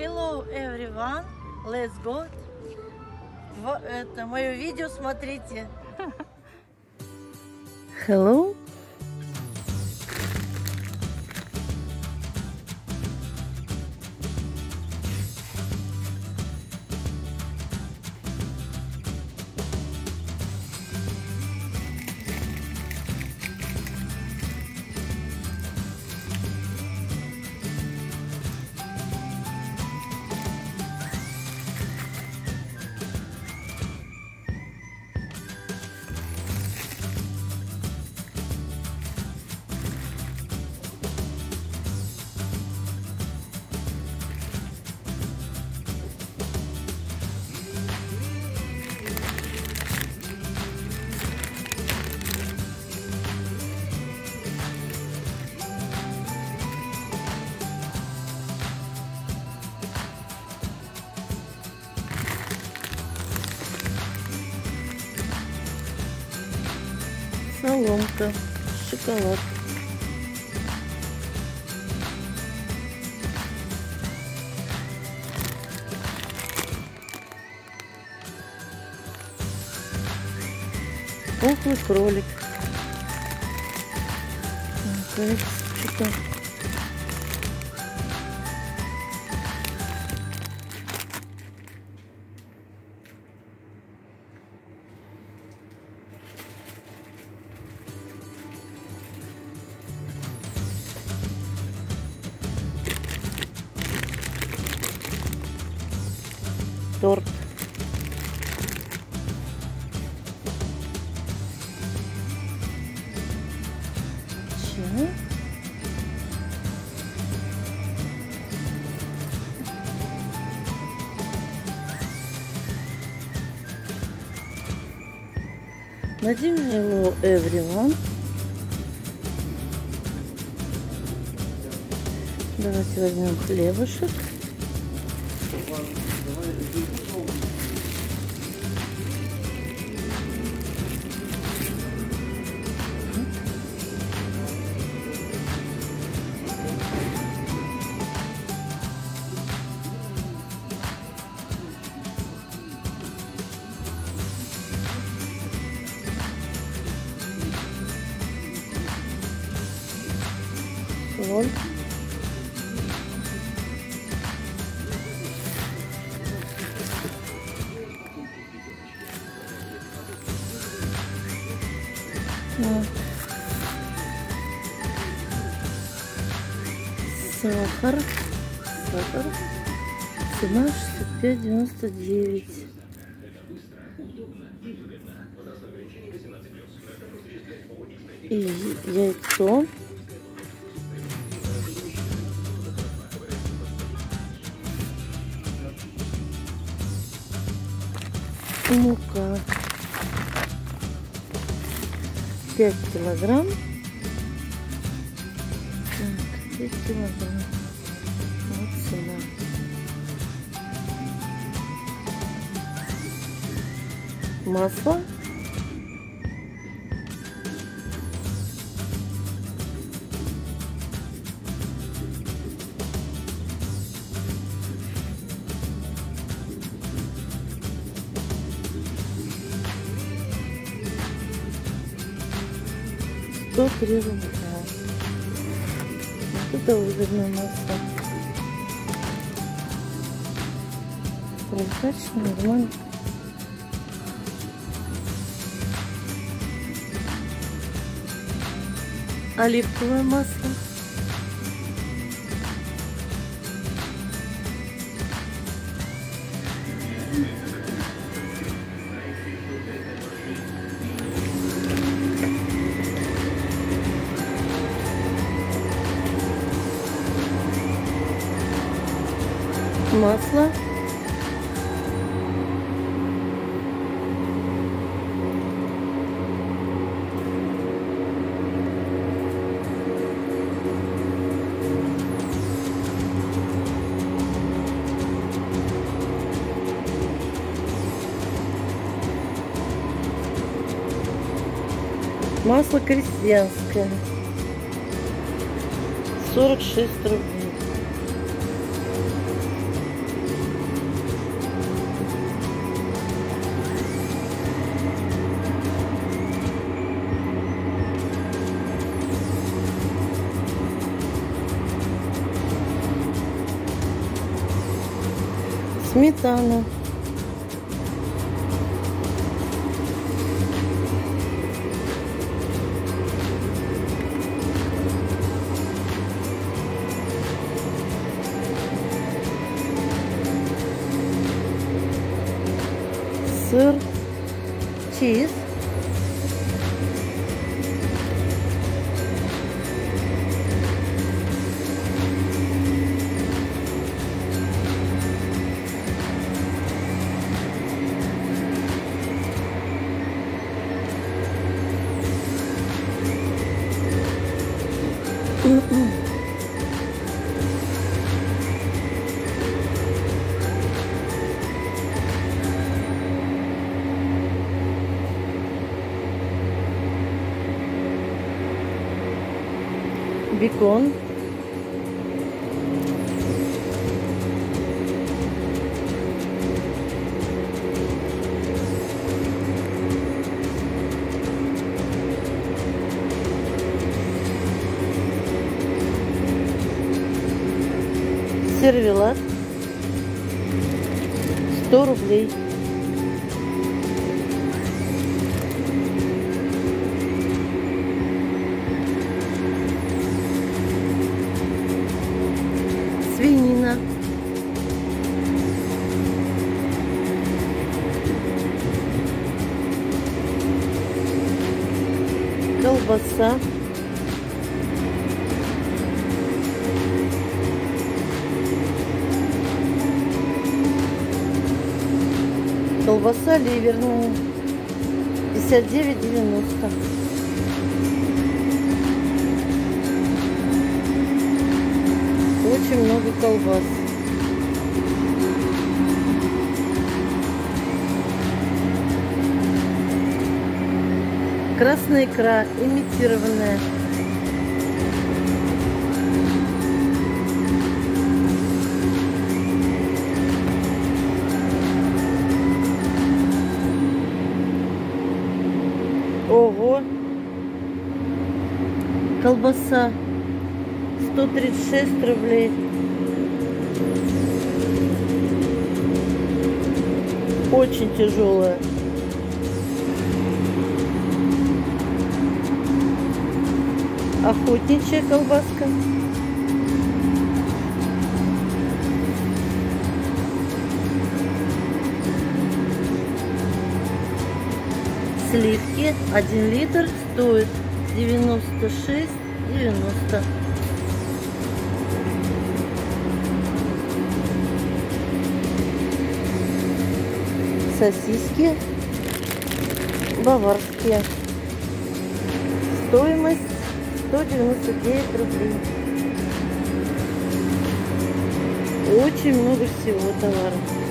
Hello everyone, let's go. Это мое видео смотрите. Hello. Соломка, шоколад. Пухлый кролик. Что-то. Торт. Чай. Дадим hello everyone. Давайте возьмем хлебушек. Соль. Сахар. Цена 65,99. И яйцо. Мука 5 килограмм. Так, 5 килограмм. Вот цена. Масло. $103. Вот это выгодное масло. Прозрачно, нормально. Оливковое масло. Масло. Масло крестьянское. 46 рублей. Сметана. Сыр, чиз, бекон, сервелат, 100 рублей. Свинина. Колбаса. Колбаса ливерная. 59,90. Очень много колбас. Красная икра, имитированная. Ого! Колбаса 136 рублей. Очень тяжелая. Охотничья колбаска. Сливки 1 литр стоит 96,90. Сосиски баварские. Стоимость 199 рублей. Очень много всего товаров.